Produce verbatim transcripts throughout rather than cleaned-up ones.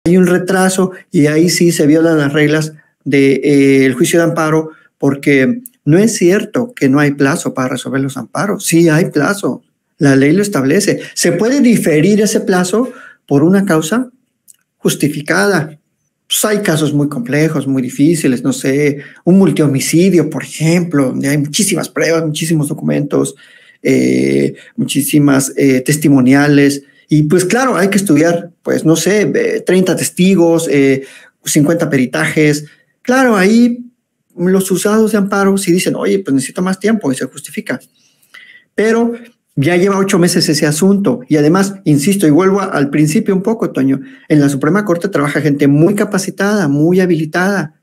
hay un retraso y ahí sí se violan las reglas del de, eh, juicio de amparo, porque no es cierto que no hay plazo para resolver los amparos. Sí hay plazo, la ley lo establece. Se puede diferir ese plazo por una causa justificada. Pues hay casos muy complejos, muy difíciles, no sé, un multihomicidio, por ejemplo, donde hay muchísimas pruebas, muchísimos documentos, eh, muchísimas eh, testimoniales. Y pues claro, hay que estudiar, pues no sé, eh, treinta testigos, eh, cincuenta peritajes. Claro, ahí los juzgados de amparo sí dicen, oye, pues necesito más tiempo y se justifica. Pero ya lleva ocho meses ese asunto. Y además, insisto, y vuelvo al principio un poco, Toño, en la Suprema Corte trabaja gente muy capacitada, muy habilitada.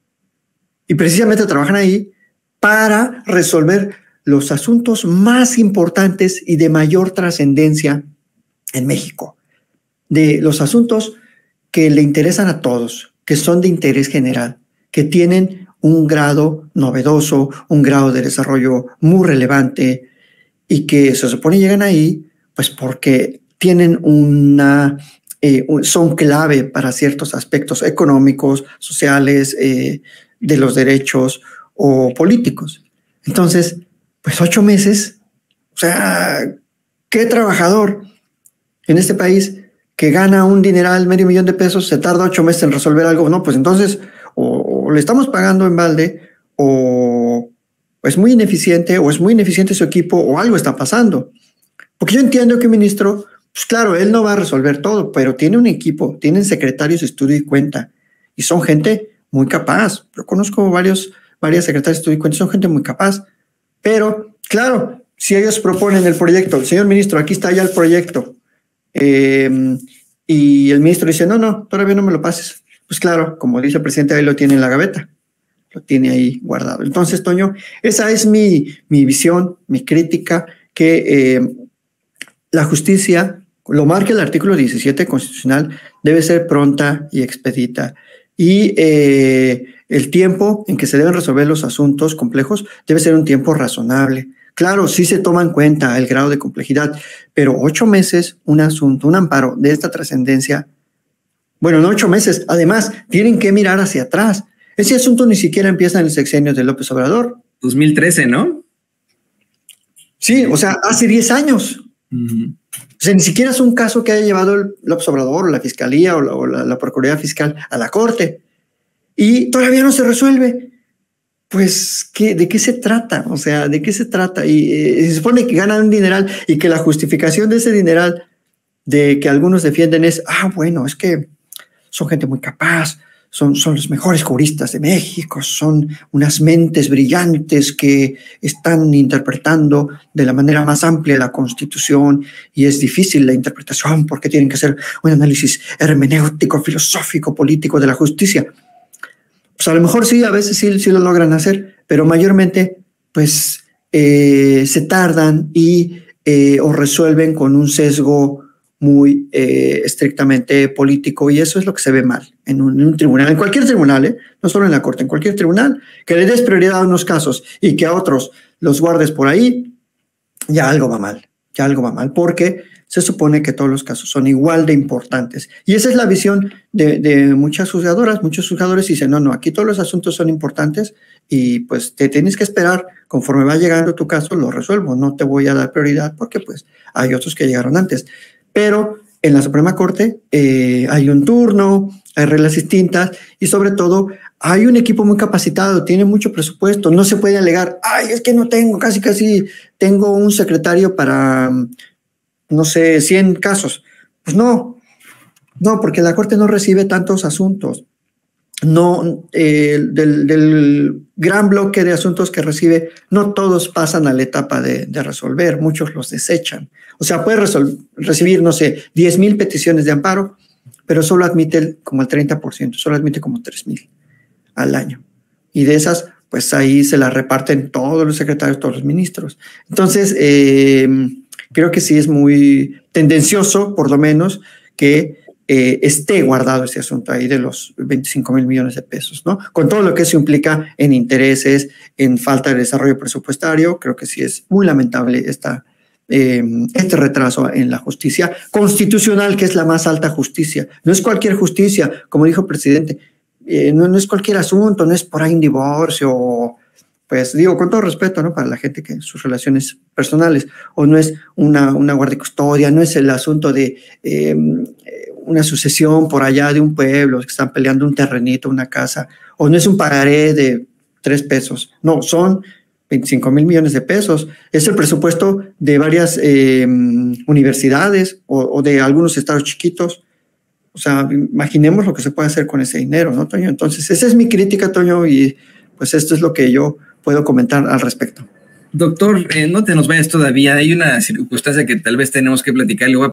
Y precisamente trabajan ahí para resolver los asuntos más importantes y de mayor trascendencia en México. De los asuntos que le interesan a todos, que son de interés general, que tienen un grado novedoso, un grado de desarrollo muy relevante, y que se supone llegan ahí pues porque tienen una, eh, son clave para ciertos aspectos económicos, sociales, eh, de los derechos o políticos. Entonces, pues ocho meses, o sea, ¿qué trabajador en este país que gana un dineral, medio millón de pesos, se tarda ocho meses en resolver algo? No, pues entonces o, o le estamos pagando en balde o es muy ineficiente o es muy ineficiente su equipo o algo está pasando. Porque yo entiendo que un ministro, pues claro, él no va a resolver todo, pero tiene un equipo, tienen secretarios de estudio y cuenta y son gente muy capaz. Yo conozco varios, varias secretarias de estudio y cuenta, son gente muy capaz. Pero claro, si ellos proponen el proyecto, señor ministro, aquí está ya el proyecto, eh, y el ministro dice, no, no, todavía no me lo pases. Pues claro, como dice el presidente, ahí lo tiene en la gaveta. Lo tiene ahí guardado. Entonces, Toño, esa es mi, mi visión, mi crítica, que eh, la justicia, lo marca el artículo diecisiete constitucional, debe ser pronta y expedita. Y eh, el tiempo en que se deben resolver los asuntos complejos debe ser un tiempo razonable. Claro, sí se toma en cuenta el grado de complejidad, pero ocho meses, un asunto, un amparo de esta trascendencia, bueno, no ocho meses, además, tienen que mirar hacia atrás. Ese asunto ni siquiera empieza en el sexenio de López Obrador. dos mil trece, ¿no? Sí, o sea, hace diez años. Uh-huh. O sea, ni siquiera es un caso que haya llevado el López Obrador o la Fiscalía o la, o la, la Procuraduría Fiscal a la Corte. Y todavía no se resuelve. Pues, ¿qué, ¿de qué se trata? O sea, ¿de qué se trata? Y eh, se supone que ganan un dineral y que la justificación de ese dineral de que algunos defienden es, ah, bueno, es que son gente muy capaz, Son, son los mejores juristas de México, son unas mentes brillantes que están interpretando de la manera más amplia la Constitución y es difícil la interpretación porque tienen que hacer un análisis hermenéutico, filosófico, político de la justicia. Pues a lo mejor sí, a veces sí, sí lo logran hacer, pero mayormente pues eh, se tardan y eh, o resuelven con un sesgo muy eh, estrictamente político, y eso es lo que se ve mal en un, en un tribunal, en cualquier tribunal, ¿eh? No solo en la Corte, en cualquier tribunal, que le des prioridad a unos casos y que a otros los guardes por ahí, ya algo va mal, ya algo va mal, porque se supone que todos los casos son igual de importantes. Y esa es la visión de, de muchas juzgadoras, muchos juzgadores dicen, no, no, aquí todos los asuntos son importantes y pues te tienes que esperar, conforme va llegando tu caso, lo resuelvo, no te voy a dar prioridad porque pues hay otros que llegaron antes. Pero en la Suprema Corte eh, hay un turno, hay reglas distintas y sobre todo hay un equipo muy capacitado, tiene mucho presupuesto, no se puede alegar, ay, es que no tengo, casi casi tengo un secretario para, no sé, cien casos. Pues no, no, porque la Corte no recibe tantos asuntos. No, eh, del, del gran bloque de asuntos que recibe, no todos pasan a la etapa de, de resolver, muchos los desechan. O sea, puede recibir, no sé, diez mil peticiones de amparo, pero solo admite el, como el treinta por ciento, solo admite como tres mil al año. Y de esas, pues ahí se las reparten todos los secretarios, todos los ministros. Entonces, eh, creo que sí es muy tendencioso, por lo menos, que Eh, esté guardado ese asunto ahí de los veinticinco mil millones de pesos, ¿no? Con todo lo que eso implica en intereses, en falta de desarrollo presupuestario, creo que sí es muy lamentable esta, eh, este retraso en la justicia constitucional, que es la más alta justicia. No es cualquier justicia, como dijo el presidente, eh, no, no es cualquier asunto, no es por ahí un divorcio, o, pues digo, con todo respeto, ¿no? Para la gente que sus relaciones personales, o no es una, una guardia y custodia, no es el asunto de eh, una sucesión por allá de un pueblo, que están peleando un terrenito, una casa, o no es un pagaré de tres pesos, no, son veinticinco mil millones de pesos. Es el presupuesto de varias eh, universidades o, o de algunos estados chiquitos. O sea, imaginemos lo que se puede hacer con ese dinero, ¿no, Toño? Entonces, esa es mi crítica, Toño, y pues esto es lo que yo puedo comentar al respecto. Doctor, eh, no te nos vayas todavía. Hay una circunstancia que tal vez tenemos que platicar. Le voy